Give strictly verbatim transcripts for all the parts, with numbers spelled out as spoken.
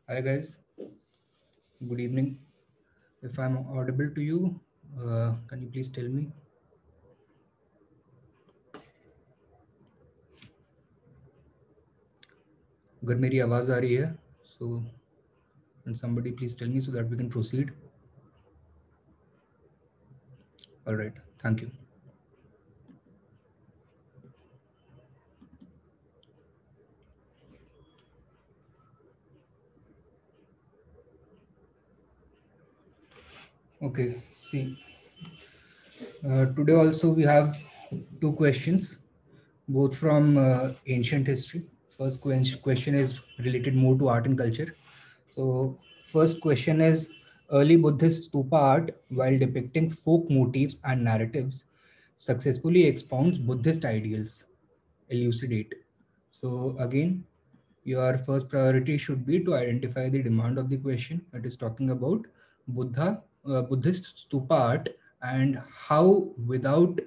Hi guys, good evening. If I'm audible to you, uh, can you please tell me? अगर मेरी आवाज़ आ रही है, so can somebody please tell me so that we can proceed? All right, thank you. Okay, see, uh, today also we have two questions, both from uh, ancient history. First que- question is related more to art and culture. So, first question is early Buddhist stupa art, while depicting folk motifs and narratives, successfully expounds Buddhist ideals. Elucidate. So, again, your first priority should be to identify the demand of the question. That is talking about Buddha, uh, Buddhist stupa art, and how, without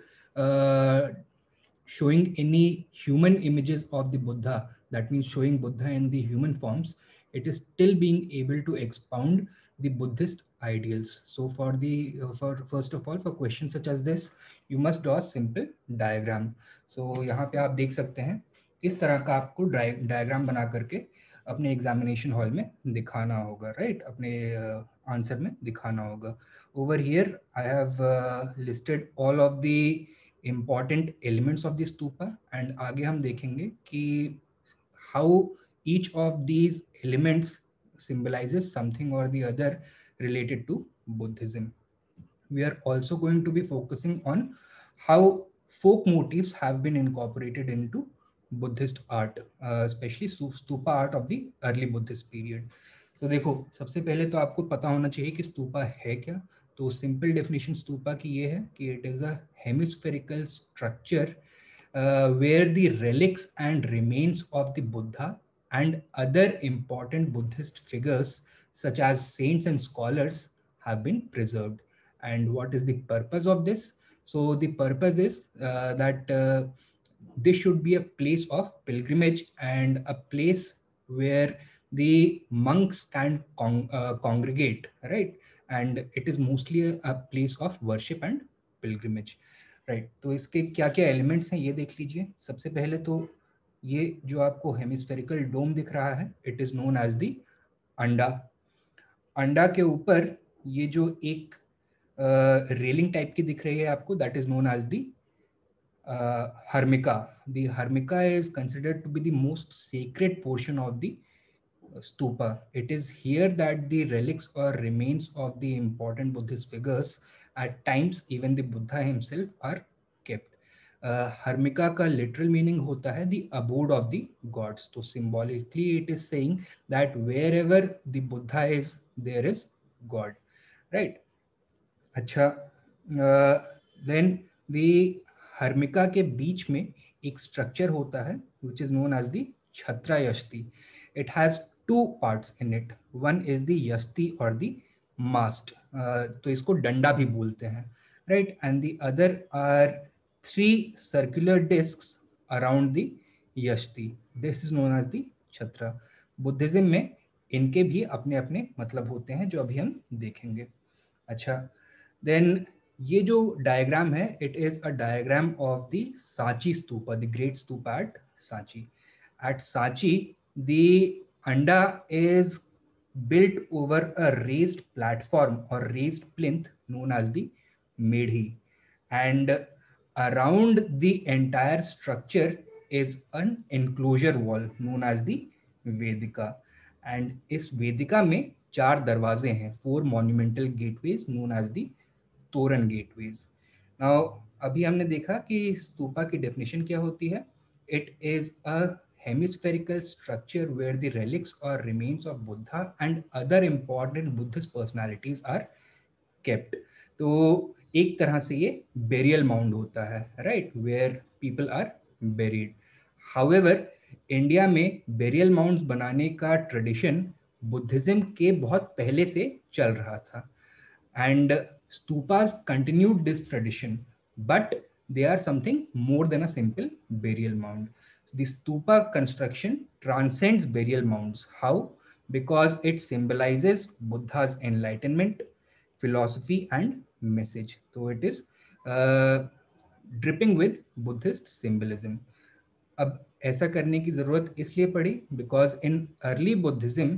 uh, showing any human images of the Buddha, that means showing Buddha in the human forms, it is still being able to expound the Buddhist ideals. So for the uh, for first of all, for questions such as this, you must draw a simple diagram. So यहाँ पे आप देख सकते हैं इस तरह का आपको डायग्राम बना करके अपने एग्जामिनेशन हॉल में दिखाना होगा, राइट? अपने आंसर में दिखाना होगा. Over here I have listed all of the important elements of the stupa, and आगे हम देखेंगे कि how each of these elements symbolizes something or the other related to Buddhism. We are also going to be focusing on how folk motifs have been incorporated into Buddhist art, uh, especially stupa art of the early Buddhist period. So देखो, सबसे पहले तो आपको पता होना चाहिए कि स्तूपा है क्या. तो सिंपल डेफिनेशन स्तूपा की ये है कि it is a hemispherical structure where the relics and remains of the Buddha and other important Buddhist figures such as saints and scholars have been preserved. And what is the purpose of this? So the purpose is uh, that uh, this should be a place of pilgrimage and a place where the monks can con- uh, congregate, right? And it is mostly a, a place of worship and pilgrimage, right? तो इसके क्या क्या elements हैं ये देख लीजिए. सबसे पहले तो ये जो आपको हेमिस्फेरिकल डोम दिख रहा है, it is known as the anda. अंडा के ऊपर ये जो एक रेलिंग टाइप की दिख रही है आपको, that is known as the Harmika. The Harmika is considered to be the most sacred portion of the stupa. It is here that the relics or remains of the important Buddhist figures, at times even the Buddha himself, are kept. हर्मिका का literal meaning होता है the abode of the gods. तो symbolically it is saying that wherever the Buddha is there is God, right? अच्छा, then the harmika के बीच में एक स्ट्रक्चर होता है which is known as the chhatra yashti. It has two parts in it. One is the yashti और the mast, तो इसको डंडा भी बोलते हैं, right? And the other are three circular discs around the yashti. This is known as the chhatra. Buddhism में इनके भी अपने अपने मतलब होते हैं जो अभी हम देखेंगे. अच्छा, देन ये जो डायग्राम है, it is a diagram of the Sanchi stupa, the great stupa at Sanchi. At Sanchi the anda is built over a raised platform or raised plinth known as the medhi, and around the entire structure is an enclosure wall known as the vedika. and इस वेदिका में चार दरवाजे हैं, four monumental gateways known as the torana gateways. Now अभी हमने देखा कि स्तूपा की डेफिनेशन क्या होती है. It is a hemispherical structure where the relics or remains of Buddha and other important Buddhist personalities are kept. तो एक तरह से ये burial mound होता है, right, where people are buried. However, India में burial mounds बनाने का ट्रेडिशन बुद्धिज्म के बहुत पहले से चल रहा था. And stupas continued this tradition, but they are something more than a simple burial mound. The stupa construction transcends burial mounds. How? because it symbolizes Buddha's enlightenment, philosophy and message. So it is uh, dripping with Buddhist symbolism. अब ऐसा करने की जरूरत इसलिए पड़ी because in early Buddhism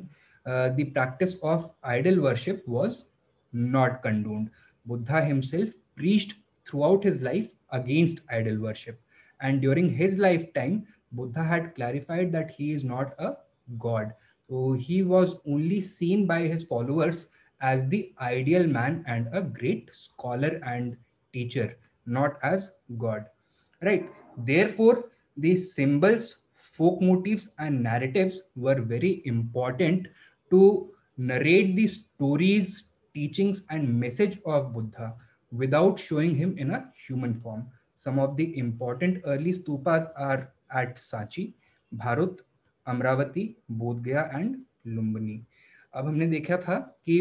the practice of idol worship was not condoned. Buddha himself preached throughout his life against idol worship, and during his lifetime Buddha had clarified that he is not a god. So he was only seen by his followers as the ideal man and a great scholar and teacher, not as god, right? Therefore these symbols, folk motifs and narratives were very important to narrate the stories, teachings and message of Buddha without showing him in a human form. Some of the important early stupas are at Sachi, Bharut, Amravati, Bodh Gaya and Lumbini. अब हमने देखा था कि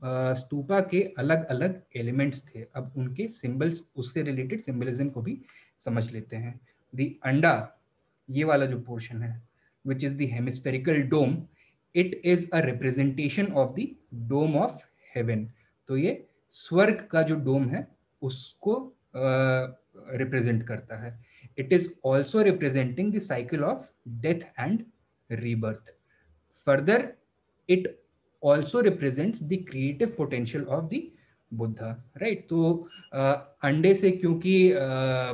स्तूपा के अलग अलग elements थे, अब उनके सिंबल्स, उससे रिलेटेड सिंबलिज्म को भी समझ लेते हैं. द अंडा, ये वाला जो पोर्शन है, which is the hemispherical dome, it is a representation of the dome of heaven. तो ये स्वर्ग का जो डोम है उसको रिप्रेजेंट uh, करता है. It is also representing the cycle of death and rebirth. Further it also represents the creative potential of the Buddha, right? तो uh, अंडे से, क्योंकि uh,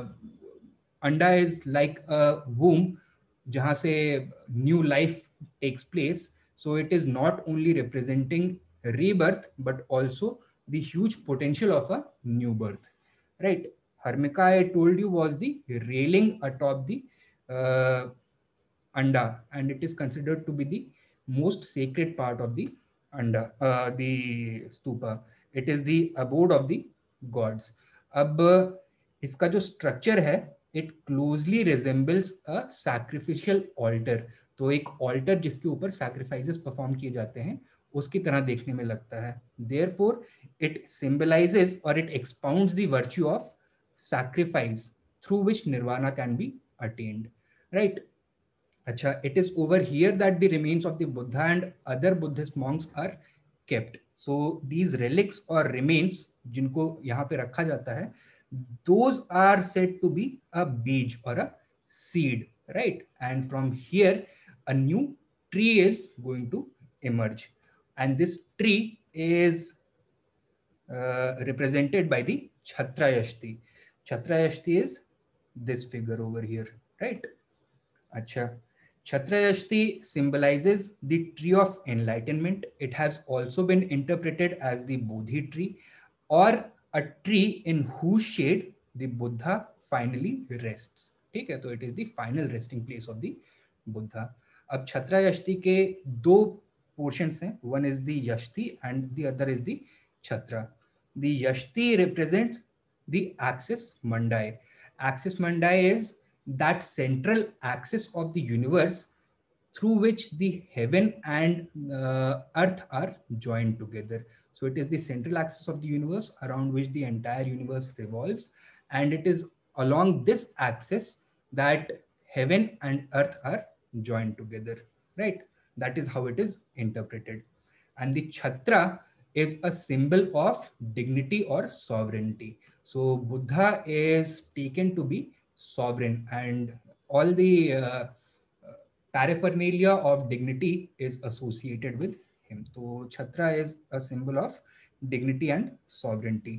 अंडा is like a womb जहाँ से new life takes place, so it is not only representing rebirth but also the huge potential of a new birth, right? Harmika, I told you, was the railing atop the uh, anda, and it is considered to be the most sacred part of the anda, uh, the stupa. It is the abode of the gods. अब इसका जो structure है, it closely resembles a sacrificial altar. तो एक altar जिसके ऊपर sacrifices perform किए जाते हैं उसकी तरह देखने में लगता है. Therefore it symbolizes or it expounds the virtue of sacrifice through which nirvana can be attained, right? Acha, it is over here that the remains of the Buddha and other Buddhist monks are kept. So these relics or remains जिनको यहाँ पे रखा जाता है, those are said to be a beej or a seed, right? And from here a new tree is going to emerge, and this tree is uh, represented by the Chhatrayashti. Chhatrayashti is this figure over here, right? Acha. Chhatrayashti symbolizes the tree of enlightenment. It has also been interpreted as the Bodhi tree, or a tree in whose shade the Buddha finally rests. ठीक है, तो it is the final resting place of the Buddha. अब Chhatrayashti के दो portions हैं. One is the Yashti and the other is the Chhatra. The Yashti represents the axis Mandai. Axis Mandai is that central axis of the universe through which the heaven and uh, earth are joined together. So it is the central axis of the universe around which the entire universe revolves, and it is along this axis that heaven and earth are joined together, right? That is how it is interpreted. And the Chhatra is a symbol of dignity or sovereignty. So Buddha is taken to be sovereign, and all the uh, paraphernalia of dignity is associated with him. So Chhatra is a symbol of dignity and sovereignty,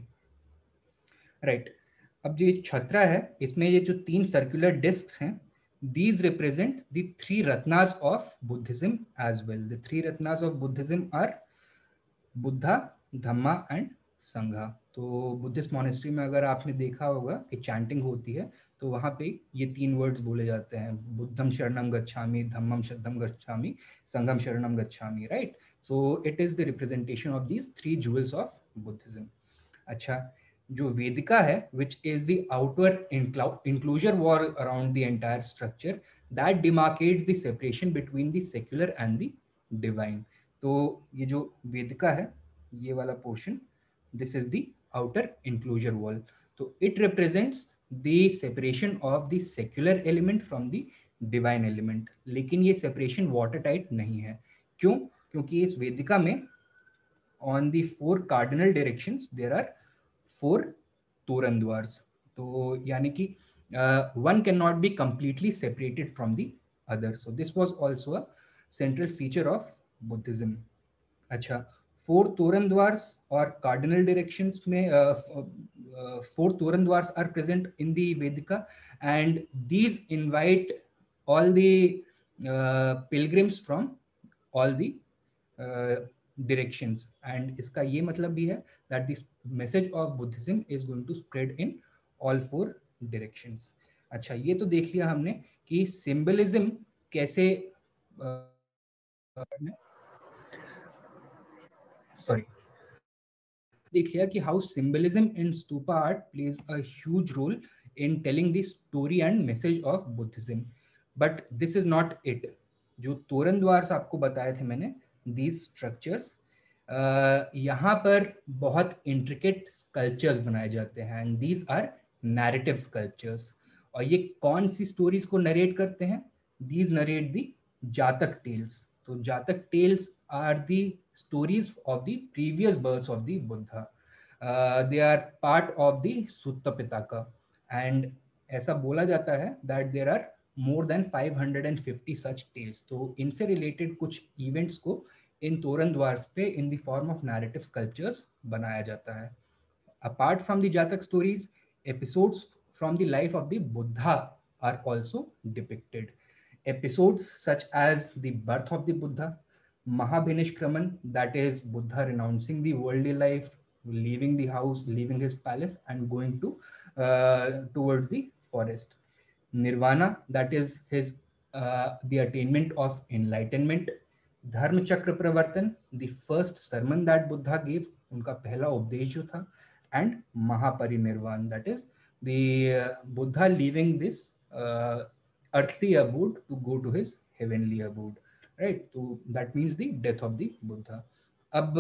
right? अब जो छत्रा है, इसमें ये जो तीन circular discs हैं, these represent the three ratnas of Buddhism as well. The three ratnas of Buddhism are Buddha, Dhamma and Sangha. तो Buddhist monastery में अगर आपने देखा होगा कि चैंटिंग होती है तो वहाँ पे ये तीन वर्ड्स बोले जाते हैं, बुद्धम शरणम गच्छामि, धम्मम शरणम गच्छामि, संघम शरणम गच्छामि, right? So it is the representation of these three jewels of Buddhism. अच्छा, जो वेदिका है, which is the outer enclosure wall around the entire structure, that demarcates the separation between the secular and the divine. तो ये जो वेदिका है, ये वाला पोर्शन, this is the outer enclosure wall. तो it represents the separation of the secular element from the divine element. लेकिन ये separation watertight नहीं है. क्यों? क्योंकि इस वेदिका में on the four cardinal directions there are four torana द्वार्स. तो यानी कि one can not be completely separated from the other. So this was also a central feature of Buddhism. अच्छा, फोर तोरण द्वार्स और कार्डिनल डायरेक्शंस में फोर तोरण द्वार्स are present in the vedika, and these invite all the uh, pilgrims from all the uh, directions. And इसका ये मतलब भी है that this message of Buddhism is going to spread in all four directions. अच्छा, ये तो देख लिया हमने कि सिंबलिज्म कैसे सॉरी uh, देख लिया कि how symbolism in stupa art plays a huge role in telling the story and message of Buddhism. But this is not it. जो तोरण द्वार आपको बताए थे मैंने, दीज स्ट्रक्चर्स, यहाँ पर बहुत इंट्रिकेट स्कल्पचर्स बनाए जाते हैं, and these are narrative sculptures. और ये कौन सी स्टोरीज को नरेट करते हैं? दीज नरेट दी जातक टेल्स. तो Jataka tales are the stories of the previous births of the Buddha. Uh, they are part of the Sutta Pitaka, and ऐसा बोला जाता है that there are more than five hundred fifty such tales. तो इनसे related कुछ events को इन तोरण द्वार पे in the form of narrative sculptures बनाया जाता है. Apart from the Jatak stories, episodes from the life of the Buddha are also depicted. Episodes such as the birth of the Buddha, Mahabhinishkraman, that is Buddha renouncing the worldly life, leaving the house, leaving his palace, and going to uh, towards the forest. Nirvana, that is his uh, the attainment of enlightenment. Dharma Chakra Pravartan, the first sermon that Buddha gave, उनका पहला उपदेश जो था, and Mahaparinirvan, that is the uh, Buddha leaving this uh, earthly abode to go to his heavenly abode. Right. तो that means the death of the Buddha. अब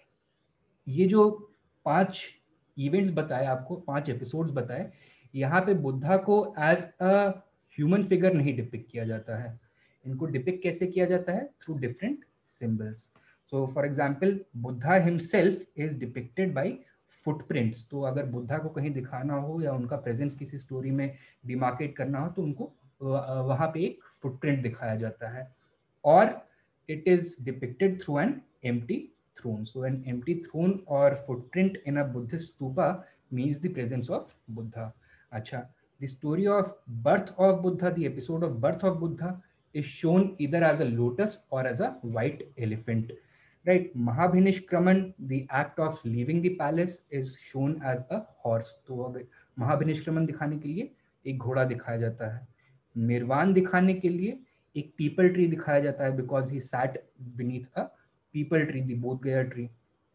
ये जो पांच इवेंट्स बताए आपको, पांच एपिसोड्स बताए, यहाँ पे बुद्धा को एज अ ह्यूमन फिगर नहीं डिपिक्ट किया जाता है. इनको डिपिक्ट कैसे किया जाता है? Through different symbols. So for example, Buddha himself is depicted by footprints. तो अगर बुद्धा को कहीं दिखाना हो या उनका प्रेजेंस किसी स्टोरी में डिमार्केट करना हो, तो उनको वहां पे एक फुटप्रिंट दिखाया जाता है. Or it is depicted through an empty throne. So an empty throne or footprint in a Buddhist stupa means the presence of Buddha. Acha, the story of birth of Buddha, the episode of birth of Buddha is shown either as a lotus or as a white elephant. Right? Mahabhinishkraman, the act of leaving the palace, is shown as a horse. तो अगर महाभिनिष्क्रमण दिखाने के लिए एक घोड़ा दिखाया जाता है. निर्वाण दिखाने के लिए एक पीपल ट्री दिखाया जाता है, because he sat beneath a peepal tree, the Bodh Gaya tree,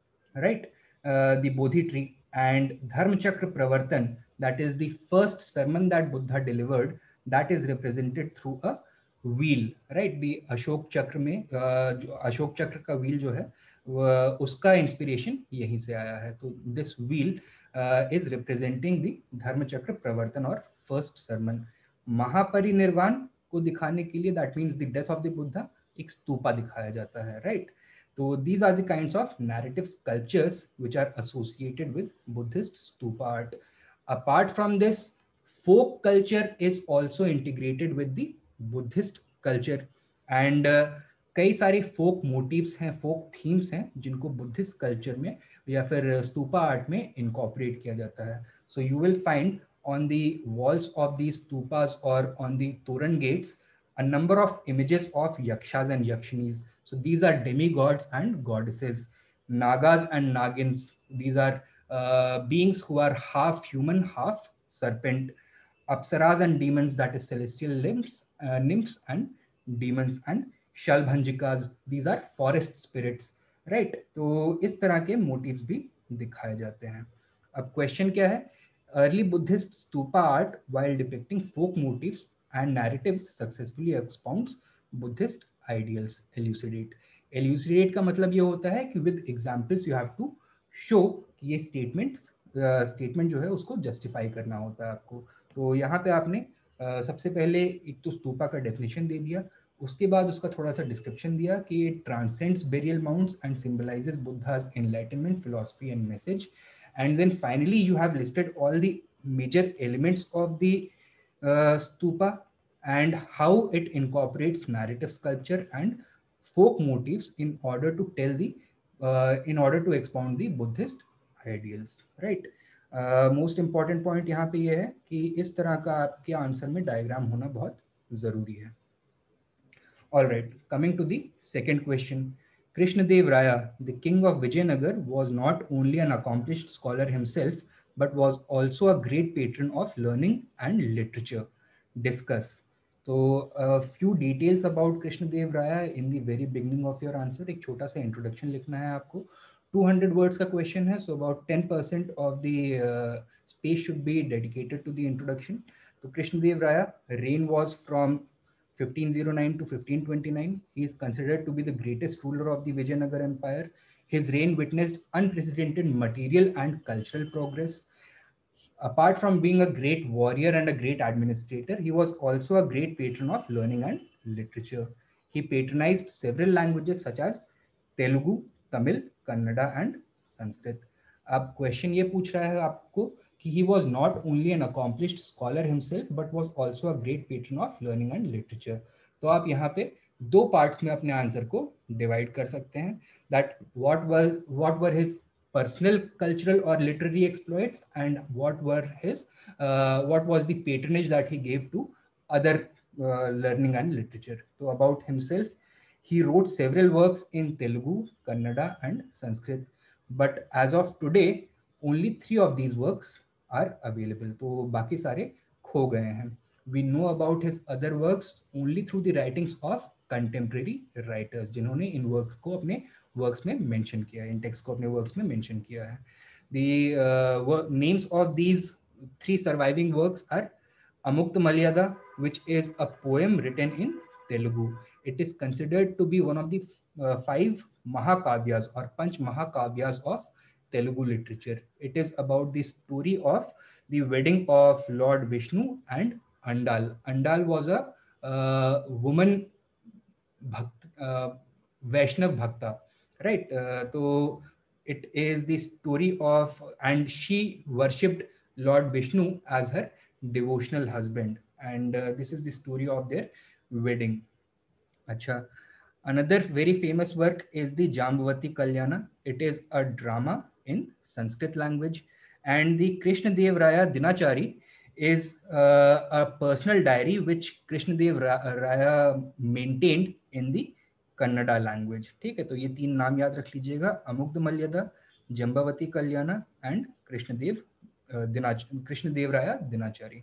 right, the Bodhi tree. And Dharma Chakra Pravartan, that is the first sermon that Buddha delivered, that is represented through a wheel, right? the Ashoka Chakra में uh, जो अशोक चक्र का wheel जो है uh, उसका inspiration यहीं से आया है. तो this wheel is representing the Dharma Chakra प्रवर्तन और फर्स्ट sermon. महापरिनिर्वाण को दिखाने के लिए, that means the death of the Buddha, एक स्तूपा दिखाया जाता है, राइट. तो these are the kinds of narrative sculptures which are associated with Buddhist stupa art. Apart from this, folk culture is also integrated with the Buddhist culture, and कई सारे फोक motives हैं, फोक themes हैं, जिनको बुद्धिस्ट कल्चर में या फिर stupa art में incorporate किया जाता है. So you will find on the walls of these stupas or on the Toran gates a number of images of yakshas and yakshinis. So these are demigods and goddesses. Nagas and nagins, these are uh, beings who are half human, half serpent. Apsaras and demons, that is celestial nymphs, uh, nymphs and demons. And shalbhanjikas, these are forest spirits, right? तो इस तरह के motifs भी दिखाए जाते हैं. अब question क्या है? Early Buddhist stupa art, while depicting folk motifs and narratives, successfully expounds Buddhist ideals. Elucidate. Elucidate का मतलब ये होता है कि with examples you have to show कि ये statements uh, statement जो है उसको justify करना होता है आपको. तो यहाँ पे आपने uh, सबसे पहले एक तो स्तूपा का definition दे दिया, उसके बाद उसका थोड़ा सा डिस्क्रिप्शन दिया कि it transcends burial mounds and symbolizes Buddha's enlightenment philosophy and message. And then finally you have listed all the major elements of the uh, stupa and how it incorporates narrative sculpture and folk motifs in order to tell the uh, in order to expound the Buddhist ideals, right? Most important point यहाँ पे ये है कि इस तरह का आपके answer में डायग्राम होना बहुत जरूरी है. All right, coming to the second question. Krishnadev Raya, the king of Vijayanagar, was not only an accomplished scholar himself, but was also a great patron of learning and literature. Discuss. So, a few details about Krishnadev Raya in the very beginning of your answer. एक छोटा सा introduction लिखना है आपको. two hundred words का question है, so about ten percent of the uh, space should be dedicated to the introduction. So, Krishnadev Raya, reign was from fifteen oh nine to fifteen twenty-nine. He is considered to be the greatest ruler of the Vijayanagar Empire. His reign witnessed unprecedented material and cultural progress. Apart from being a great warrior and a great administrator, he was also a great patron of learning and literature. He patronized several languages such as Telugu, Tamil, Kannada and Sanskrit. अब question ये पूछ रहा है आपको कि he was not only an accomplished scholar himself but was also a great patron of learning and literature. तो आप यहाँ पे दो पार्ट्स में अपने आंसर को डिवाइड कर सकते हैं. that what was what were his personal cultural or literary exploits and what were his uh, what was the patronage that he gave to other uh, learning and literature. So about himself, he wrote several works in Telugu, Kannada and Sanskrit, but as of today only three of these works are available. तो बाकी सारे खो गए हैं. We know about his other works only through the writings of contemporary writers, जिन्होंने इन works को अपने works में mention किया है, इन text को अपने works में mention किया है. The uh, names of these three surviving works are Amukta Malyada, which is a poem written in Telugu. It is considered to be one of the uh, five Mahakavyas or Panch Mahakavyas of Telugu literature. It is about the story of the wedding of Lord Vishnu and Andal. Andal was a uh, woman bhakt, uh, Vaishnav Bhakta, right? Uh, so it is the story of, and she worshipped Lord Vishnu as her devotional husband. And uh, this is the story of their wedding. Acha. Another very famous work is the Jambavati Kalyana. It is a drama in Sanskrit language. And the Krishnadev Raya Dinachari is uh, a personal diary which Krishnadev Raya maintained in the Kannada language. ठीक है, तो ये तीन नाम याद रख लीजिएगा, अमुग्ध मल्यदा, जंबावती कल्याणा and Krishnadeva दिनाच Krishnadeva Raya दिनाचारी.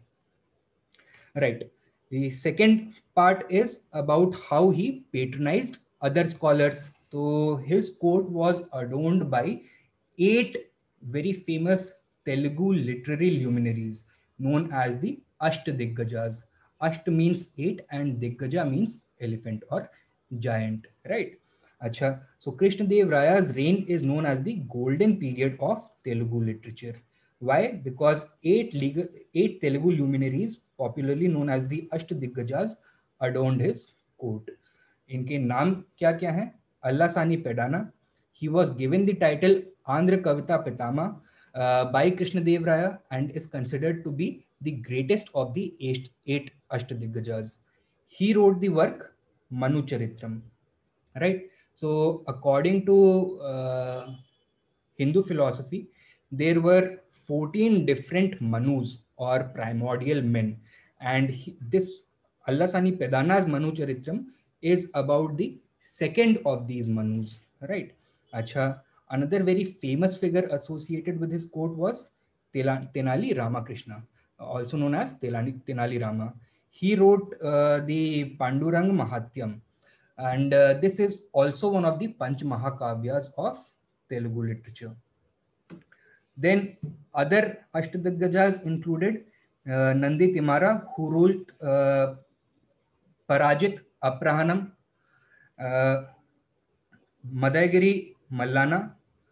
Right. The second part is about how he patronized other scholars. So his court was adorned by eight very famous Telugu literary luminaries known as the Ashtadiggajas. Asht means eight and Diggaja means elephant or giant, right? Acha. So Krishnadev Raya's reign is known as the golden period of Telugu literature. Why? Because eight, legal, eight Telugu luminaries, popularly known as the Ashtadiggajas, adorned his court. इनके नाम क्या क्या हैं? Allasani Pedana. He was given the title Andhra Kavita Pitama uh, by Krishnadev Raya and is considered to be the greatest of the eight, eight Ashtadiggajas. He wrote the work Manu Charitram. Right? So according to uh, Hindu philosophy, there were fourteen different Manus or primordial men, and he, this Allasani Pedana's Manu Charitram is about the second of these Manus, right? Acha, another very famous figure associated with his court was Tenali Ramakrishna, also known as Tenali, Tenali Rama. He wrote uh, the Pandurang Mahatyam, and uh, this is also one of the Panch Mahakavyas of Telugu literature. Then other Ashtadiggajas included uh, Nandi Timara, who wrote uh, Parajit Aprahanam, uh, Madagiri Mallana,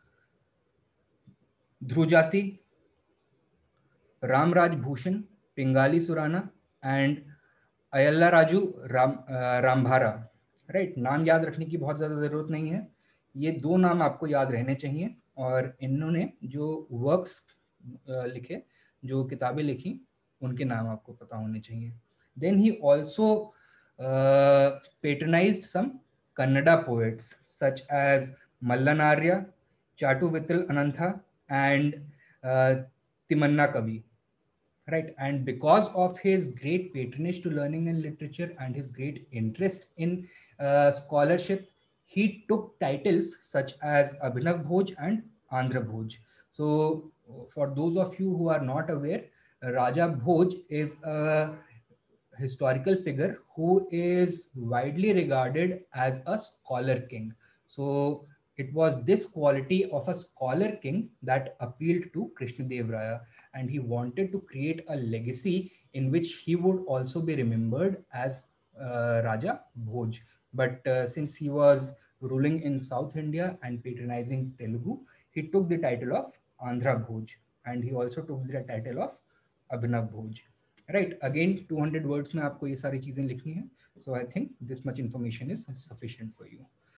Dhrujati, Ramraj Bhushan, Pingali Surana, and Ayyala Raju Rama Rambhara, right. नाम याद रखने की बहुत ज़्यादा ज़रूरत नहीं है, ये दो नाम आपको याद रहने चाहिए। और इन्होंने जो वर्क्स लिखे, जो किताबें लिखी, उनके नाम आपको पता होने चाहिए। Then he also patronized some Kannada poets such as Mallan Arya, Chatu Vittal Anantha, and uh, Timanna Kavi. Right, and because of his great patronage to learning and literature and his great interest in uh, scholarship, he took titles such as Abhinav Bhoj and Andhra Bhoj. So, for those of you who are not aware, Raja Bhoj is a historical figure who is widely regarded as a scholar king. So, it was this quality of a scholar king that appealed to Krishnadev Raya, and he wanted to create a legacy in which he would also be remembered as uh, Raja Bhoj. But uh, since he was ruling in South India and patronizing Telugu, he took the title of Andhra Bhoj, and he also took the title of Abhinav Bhoj. Right, again two hundred words में आपको ये सारी चीजें लिखनी है. So I think this much information is sufficient for you.